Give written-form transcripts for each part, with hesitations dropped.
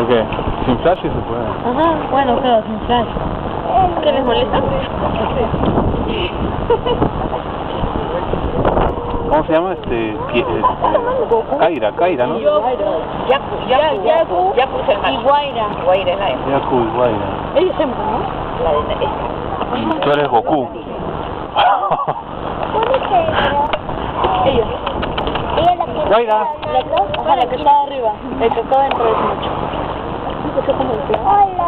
¿Por qué? Sin flash se puede. Ajá, bueno, claro, sin flash. ¿Qué les molesta? ¿Cómo se llama? Kaira, ¿no? Yaku es el macho. Y Guaira. Guaira es la hembra. Yaku y Guaira. Ella es hembra, ¿no? Y tú eres Goku. Ella. Guaira. Ajá, la que está arriba. El que está dentro del macho. Hola.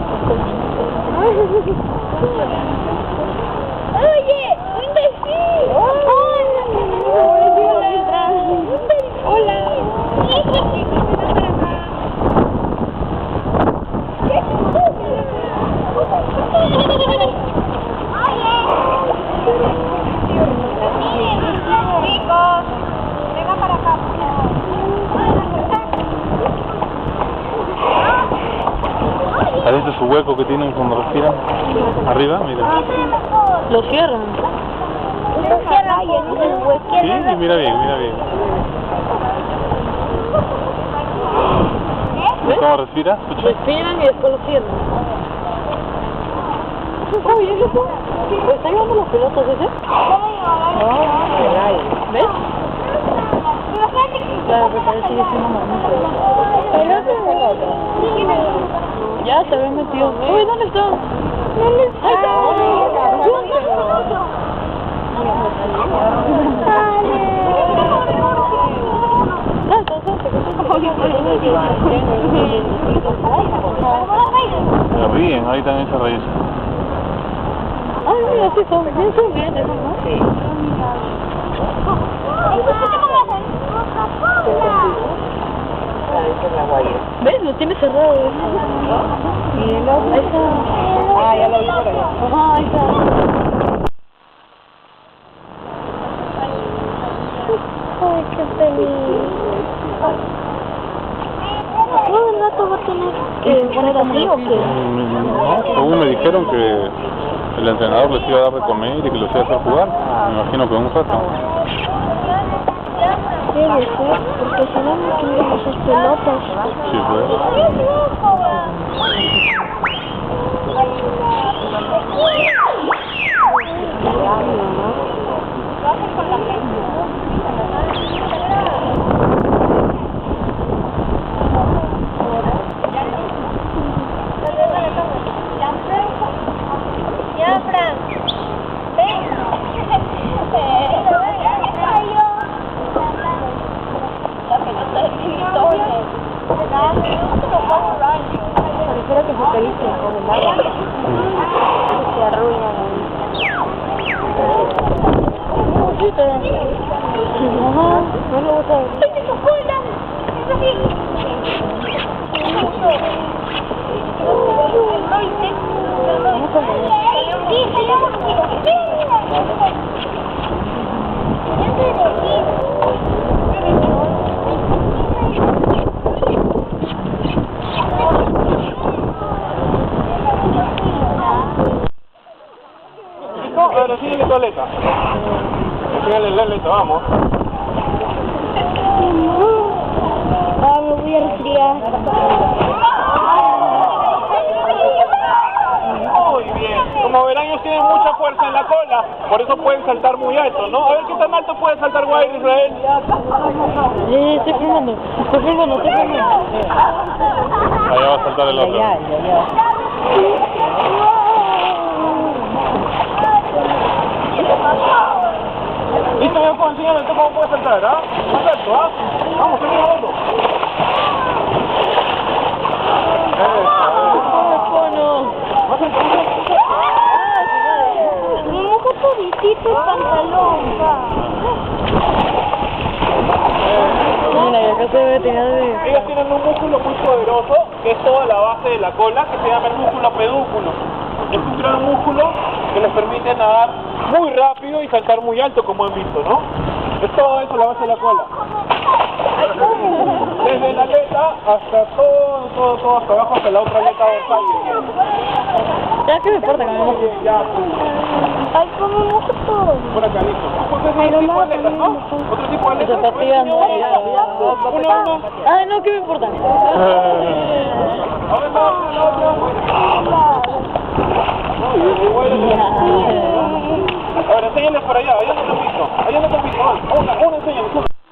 Oye, un delfín. Hola. Chicos, vengan para acá. ¿Has visto su hueco que tienen cuando respiran? Arriba, mira. Lo cierran. Lo cierran ahí en el hueco. Sí, mira bien, mira bien. ¿Cómo respira? Escucha. Respiran y después lo cierran. Oye, loco. ¿Está llevando las pelotas ese? ¿Ves? Claro, pero parece que sigue siendo mamita. Ya se había metido. Uy, ¿dónde está? ¿Dónde está? Ahí está. Se ríen, ahí también se ríen. Ay, mira, sí son bien, ¿no? Sí. ¿Ves? Lo tiene cerrado. Y el otro. Ahí está. Ah, ya lo vi por allá. Ajá, ahí está. Ay, qué feliz. ¿Todo el rato va a tener que poner así o qué? No, según me dijeron que el entrenador les iba a dar de comer y que los iba a hacer jugar. Me imagino que un rato. Debe ser, porque si no, no tendremos esas pelotas. Sí, pues. Ya, Fran. Ven. Pareciera que se acarician con el agua. Se arruinan. Ajá, no lo gusta. ¡Vete tu cola! ¡Eso sí! Sí, Ahora síguele tu aleta. Síguele la aleta, vamos. Ah, me voy a resfriar. Muy bien. Como verán, ellos tienen mucha fuerza en la cola, por eso pueden saltar muy alto, ¿no? A ver qué tan alto puede saltar Guaira, Israel. Estoy filmando. Estoy filmando. Allá va a saltar el otro. Listo, ya puedo enseñarme cómo puede saltar, ¿ah? Más alto, ¿ah? Vamos, seguimos a otro. Me mojo toditito el pantalón. Mira, y acá se ve tener de... Ellos tienen un músculo muy poderoso, que es toda la base de la cola, que se llama el músculo pedúnculo. Es un gran músculo que les permite nadar muy rápido y saltar muy alto, como han visto, ¿no? Es todo eso la base de la cola. Desde la aleta hasta todo hasta abajo, hasta la otra aleta dorsal. Ya, ¿qué me importa que me mojo? Ya. Ay, comemos todo. Por acá, listo. Pues ese es el tipo de aletas, ¿no? Otro tipo de aletas. Zapatillas no. Una. Ay, no, ¿qué me importa? Ahora la otra. Ahora, enséñales para allá. Allá no te han visto. Allá no te han visto. Una enséñales.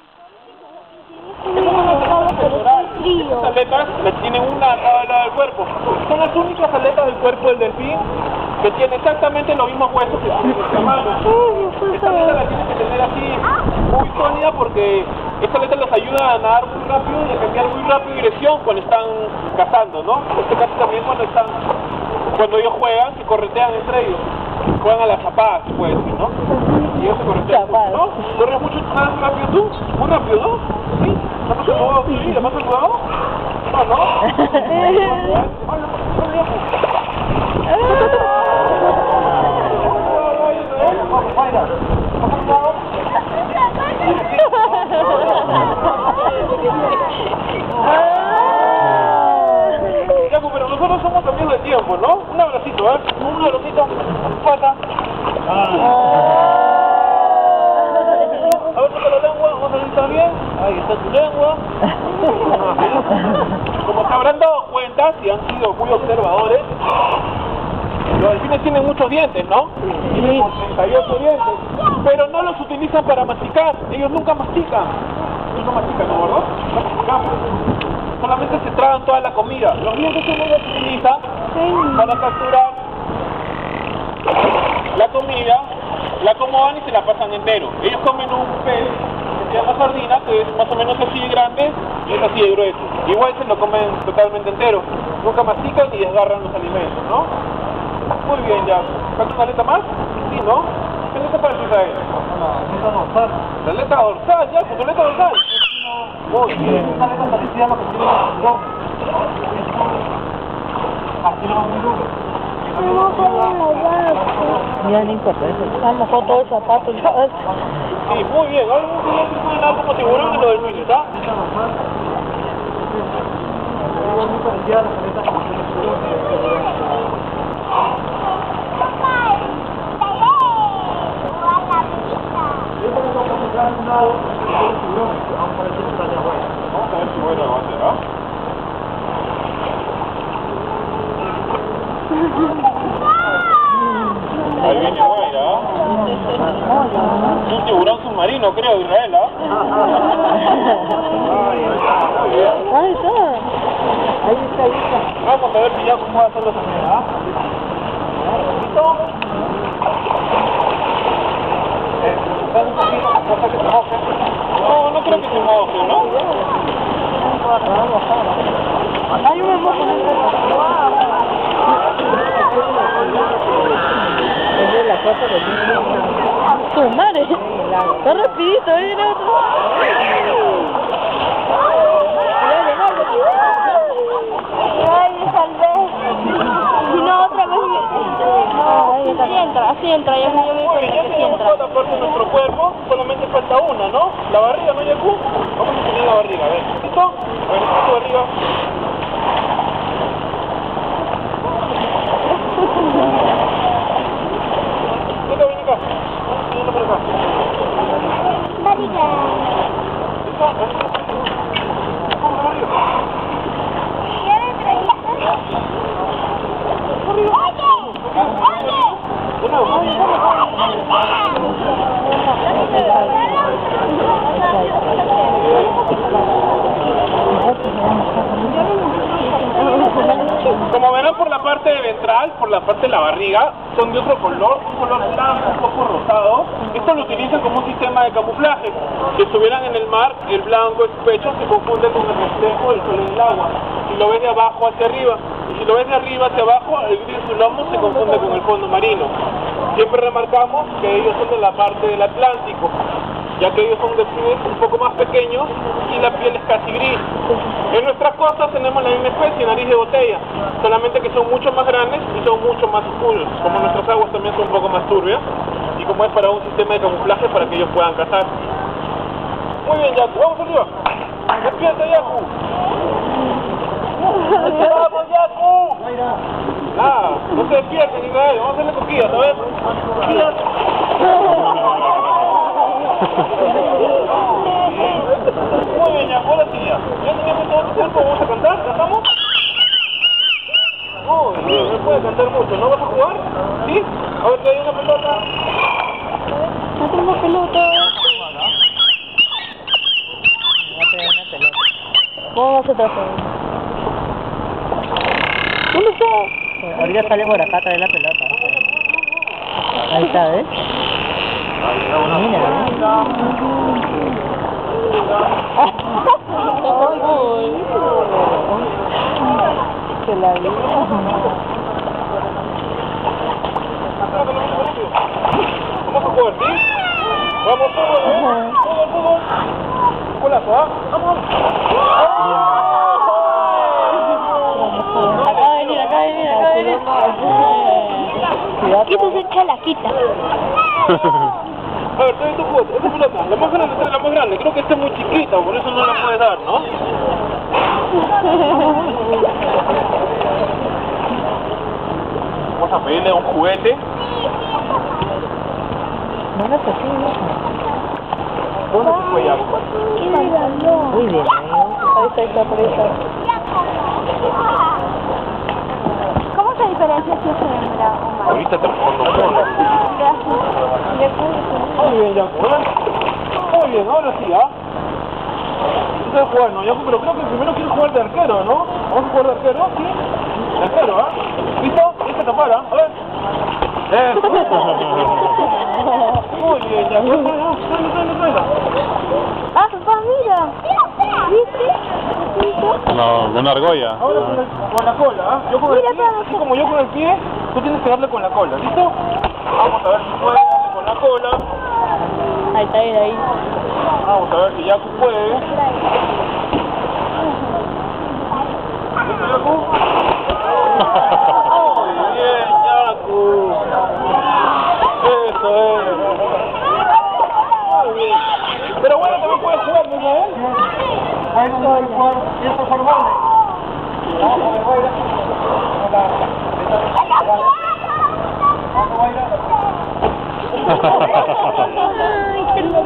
Estas aletas las tienen una a cada lado del cuerpo. Son las únicas aletas del cuerpo del delfín que tiene exactamente los mismos huesos que su mano. Esta aleta la tienes que tener así muy sólida porque esta aleta les ayuda a nadar muy rápido y a cambiar muy rápido dirección cuando están cazando, ¿no? En este caso también cuando ellos juegan, se corretean entre ellos. Juegan a las zapadas, se puede decir, ¿no? Y ellos se corretean, ¿no? ¿Corres mucho, nadas rápido tú? Muy rápido, ¿no? ¿Sí? ¿La pasas jugado? ¿Sí? ¿La pasas jugado? No, ¿no? Pero nosotros somos amigos de tiempo, ¿no? Un abracito, ¿eh? Un abracito. Pata. A ver, toca la lengua. Vamos a ver si está bien. Ahí está tu lengua. Como se habrán dado cuenta, si han sido muy observadores, los delfines tienen muchos dientes, ¿no? Tienen 38 dientes. Pero no los utilizan para masticar. Ellos nunca mastican. Nunca mastican, ¿no, gordo? No masticamos. Solamente se tragan toda la comida. Los dientes uno los utiliza para capturar la comida, la acomodan y se la pasan entero. Ellos comen un pez que se llama sardina, que es más o menos así de grande y es así de grueso. Igual se lo comen totalmente entero. Nunca mastican ni desgarran los alimentos, ¿no? Muy bien, ya. ¿Falta una aleta más? Sí, ¿no? ¿Qué aleta parece Israel? La aleta dorsal, ya, con tu aleta dorsal. Muy bien. Esta aleta parecida a lo que tiene el cinturón. Aquí lo vamos a Ya no importa, eso. Han mojado todo el zapato. Sí, muy bien. Ahora un tipo de nada como tiburón en lo del delfines, ¿ah? Vamos a ver si bueno va a ser, ¿ah? Ahí viene Guaira, es un tiburón submarino, creo, Israel, ¿ah? Ahí está. Ahí está. Vamos a ver si ya cómo va a hacerlo también, ¿ah? ¿Listo? Un poquito, cosa que se moje. No, no creo que se moje, ¿no? Ay, yo me mojo. Es la cosa de tu madre. Está rapidito, ¿eh? Ay, me salvé. Si no, otra vez así entra, yo me Bueno, ya tenemos toda la parte de nuestro cuerpo, solamente falta una, ¿no? La barriga, ¿no, Yaku? Vamos a poner la barriga, a ver. ¿Listo? Bueno, tu barriga. Venga, ven acá. Vamos por acá. barriga. ¿Listo? Vamos a la barriga. De nuevo. Como verán por la parte ventral, por la parte de la barriga, son de otro color, un color blanco, un poco rosado. Esto lo utilizan como un sistema de camuflaje. Si estuvieran en el mar, el blanco, el pecho, se confunde con el reflejo del sol en el agua. Si lo ves de abajo hacia arriba, y si lo ves de arriba hacia abajo, el gris de su lomo se confunde con el fondo marino. Siempre remarcamos que ellos son de la parte del Atlántico, ya que ellos son delfines un poco más pequeños y la piel es casi gris. En nuestras costas tenemos la misma especie, nariz de botella, solamente que son mucho más grandes y son mucho más oscuros, como nuestras aguas también son un poco más turbias, y como es para un sistema de camuflaje para que ellos puedan cazar. Muy bien, Yaku, vamos arriba. Despierta, Yaku. ¡Vamos, Yaku! No se despierten, Israel, vamos a hacerle cosquillas, a ver. Sigas. Muy bien, ya, ahora sí ya. Ya tenemos todo tu cuerpo, vamos a cantar, ¿cantamos? Muy bien, no puedes cantar mucho, ¿no vas a jugar? ¿Sí? A ver, trae una pelota. No tengo pelota. ¿Cómo vas a tratar? ¿Dónde está? Ahorita sale por acá a traer la pelota. Ahí está, ¿ves? Mira. Que la vi. Vamos a jugar, ¿sí? Vamos, fútbol, fútbol. Golazo, ¿ah? Vamos. Acá va a venir, acá va a venir, acá va a venir. Cuidado. Quítese chalaquita. A ver, trae tu pelota, esta pelota, la más grande, trae la más grande. Creo que esta es muy chiquita, por eso no la puedes dar, ¿no? Vamos a pedirle un juguete. No lo sé, ¿Dónde se fue ya? muy bien, ahí está, por ahí está. ¿Cómo se diferencia si es hembra o macho? Ahorita te respondo. Muy bien, Yaku, ¿eh? Muy bien, ahora sí, ¿ah? Tú sabes jugar, ¿no, Yaku? Pero creo que primero quieres jugar de arquero, ¿no? ¿Vamos a jugar de arquero? ¿Sí? De arquero, ¿ah? ¿Listo? Tienes que tapar, ¿ah? A ver. Muy bien, Yaku. Tráela. Ah, papá, mira. ¿Viste? ¿Viste? No, una argolla. Ahora con la cola, ¿ah? Yo con el Mira, pie, así como yo con el pie, tú tienes que darle con la cola, ¿listo? Vamos a ver si puede darle con la cola. Ahí está, ahí. Vamos a ver si Yaku puede. ¿Listo, Yaku? Muy bien, Yaku. Eso es. Muy bien. Pero bueno, también puedes jugar, ¿no, Ismael? Bueno, puedes jugar ciertos hormones. Vamos a ver, Guaira. Vamos, Guaira. Ay, qué loco.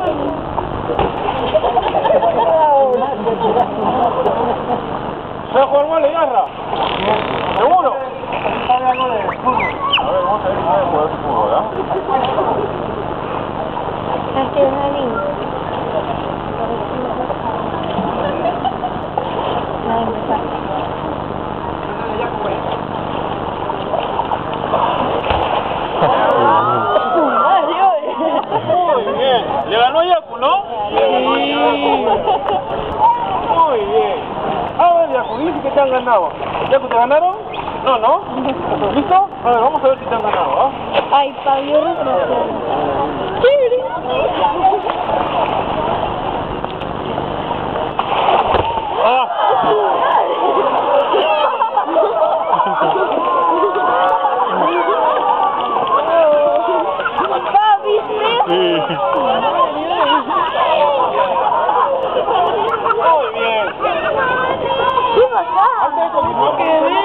¿Se va a jugar mal la garra? ¿Seguro? ¿Sabe algo de fútbol? A ver, vamos a ver si sabe jugar fútbol, ¿ah? Aquí es una niña. Ay, me pasa. Muy bien. ¿Le ganó a Yaku, no? Muy bien. A ver, Yaku, dice que te han ganado. ¿Yaku, te ganaron? No, ¿no? ¿Listo? A ver, vamos a ver si te han ganado, ¿ah? Ay, Pablo, retrocede. ¡Ah! Papi, Sí. Muy bien. ¿qué pasa? Antes de continuar,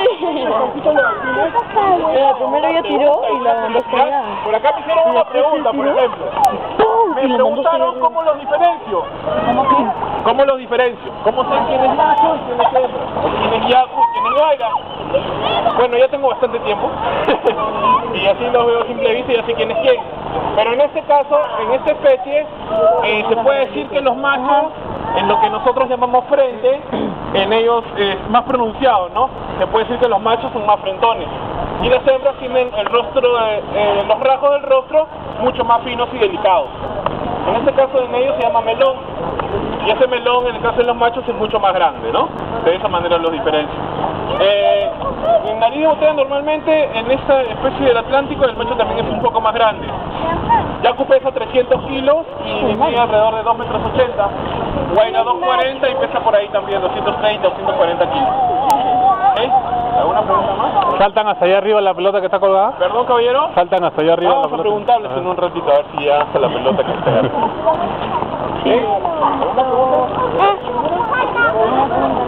Primero ella tiró y la mandó a estrellar. por acá me hicieron una pregunta, por ejemplo. Me preguntaron cómo los diferencio. ¿Cómo los diferencio? ¿Cómo sé quién es macho y quién es hembra? O quién es Yaku y quién es Guaira. Bueno, ya tengo bastante tiempo. Y así los veo a simple vista y ya sé quién es quién. Pero en este caso, en esta especie, se puede decir que los machos, en lo que nosotros llamamos frente, en ellos es más pronunciado, ¿no? Se puede decir que los machos son más frentones. Y las hembras tienen el rostro, los rasgos del rostro mucho más finos y delicados. En este caso en ellos se llama melón. Y ese melón en el caso de los machos es mucho más grande, ¿no? De esa manera los diferencio. En nariz de botella normalmente en esta especie del Atlántico el macho también es un poco más grande. Yaku pesa 300 kilos y mide alrededor de 2,80 metros. Guaira 2,40 y pesa por ahí también 230 o 140 kilos. ¿Okay? ¿Alguna pregunta más? ¿Saltan hasta allá arriba la pelota que está colgada? ¿Perdón, caballero? ¿Saltan hasta allá arriba la Vamos a pelota? preguntarles en un ratito a ver si ya hasta la pelota que está. ¿Sí? ¿Alguna pregunta?